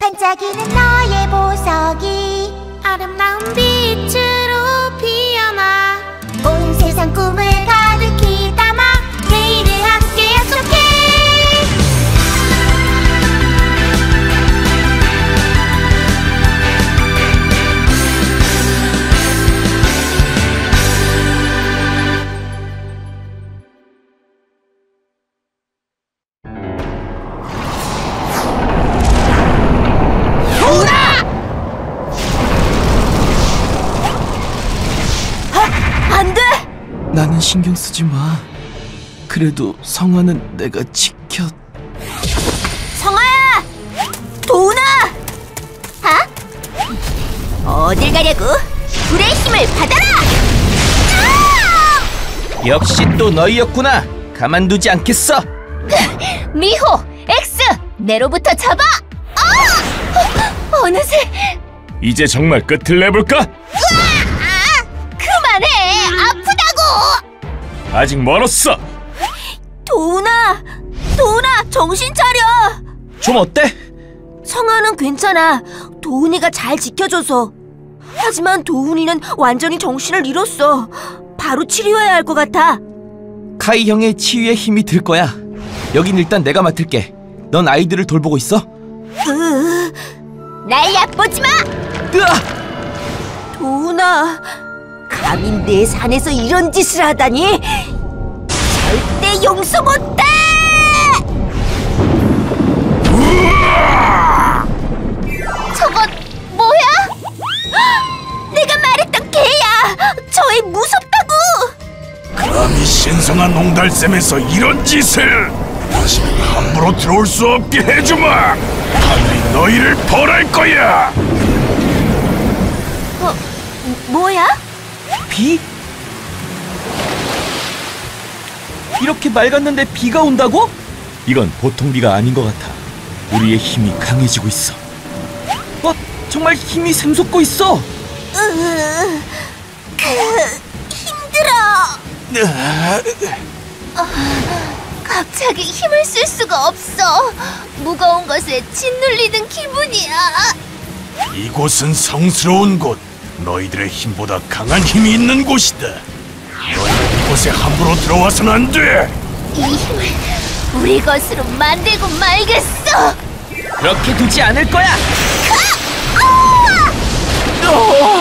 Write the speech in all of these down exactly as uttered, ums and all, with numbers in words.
반짝이는 너의 보석이 아름다운 빛으로 피어나 온 세상 꿈을 가득히 담아 내일을 함께 약속해. 나는 신경 쓰지 마. 그래도 성아는 내가 지켜. 성아야! 도훈아! 하? 어딜 가려고? 불의 힘을 받아라! 아! 역시 또 너희였구나. 가만두지 않겠어. 미호! 엑스! 내로부터 잡아! 아! 어느새 이제 정말 끝을 내볼까? 으아! 그만해! 아프다고! 아직 멀었어. 도훈아! 도훈아! 정신 차려! 좀 어때? 성아는 괜찮아. 도훈이가 잘 지켜줘서. 하지만 도훈이는 완전히 정신을 잃었어. 바로 치료해야 할 것 같아. 카이 형의 치유에 힘이 들 거야. 여긴 일단 내가 맡을게. 넌 아이들을 돌보고 있어. 으... 날 얕보지 마! 으아! 도훈아, 감히 내 산에서 이런 짓을 하다니 절대 용서 못해! 저건 뭐야? 내가 말했던 개야! 저애 무섭다고! 감히 신성한 옹달샘에서 이런 짓을! 다시는 함부로 들어올 수 없게 해주마! 하늘이 너희를 벌할 거야! 어, 뭐야? 비? 이렇게 맑았는데 비가 온다고? 이건 보통 비가 아닌 것 같아. 우리의 힘이 강해지고 있어. 어? 정말 힘이 샘솟고 있어. 으... 그... 힘들어. 아, 갑자기 힘을 쓸 수가 없어. 무거운 것에 짓눌리는 기분이야. 이곳은 성스러운 곳. 너희들의 힘보다 강한 힘이 있는 곳이다. 너희는 이곳에 함부로 들어와서는 안 돼. 이 힘을 우리 것으로 만들고 말겠어. 그렇게 두지 않을 거야. 아!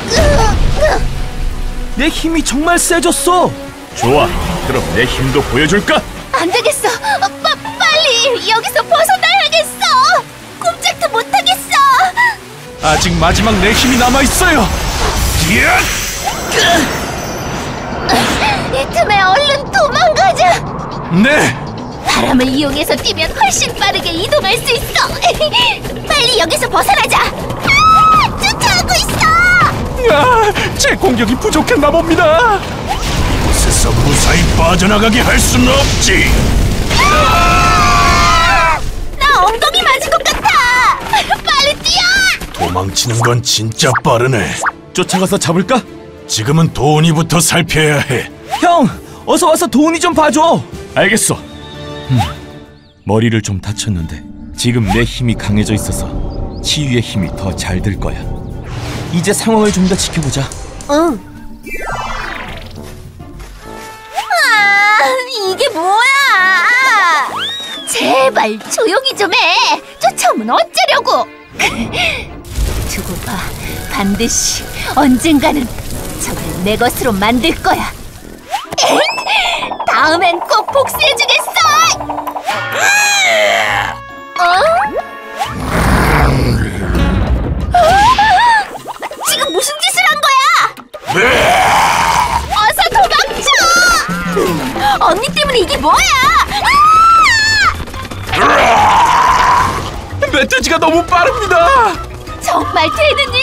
내 힘이 정말 세졌어. 좋아, 그럼 내 힘도 보여줄까? 안 되겠어. 빠, 빨리 여기서 벗어나야겠어. 꼼짝도 못하겠어. 아직 마지막 내 힘이 남아있어요. 야! 이 틈에 얼른 도망가자. 네! 바람을 이용해서 뛰면 훨씬 빠르게 이동할 수 있어. 빨리 여기서 벗어나자. 아! 쫓아오고 있어. 아, 제 공격이 부족했나 봅니다. 이곳에서 무사히 빠져나가게 할 순 없지. 아! 나 엉덩이 맞은 것 같아. 빨리 뛰어. 도망치는 건 진짜 빠르네. 쫓아가서 잡을까? 지금은 도훈이부터 살펴야 해. 형! 어서 와서 도훈이 좀 봐줘. 알겠어. 음, 머리를 좀 다쳤는데 지금 내 힘이 강해져 있어서 치유의 힘이 더 잘 들 거야. 이제 상황을 좀 더 지켜보자. 응. 아, 이게 뭐야? 제발 조용히 좀 해. 쫓아오면 어쩌려고? 두고 봐. 반드시 언젠가는 저를 내 것으로 만들 거야. 다음엔 꼭 복수해주겠어. 어? 지금 무슨 짓을 한 거야? 어서 도망쳐! 언니 때문에 이게 뭐야? 멧돼지가 너무 빠릅니다. 정말 되는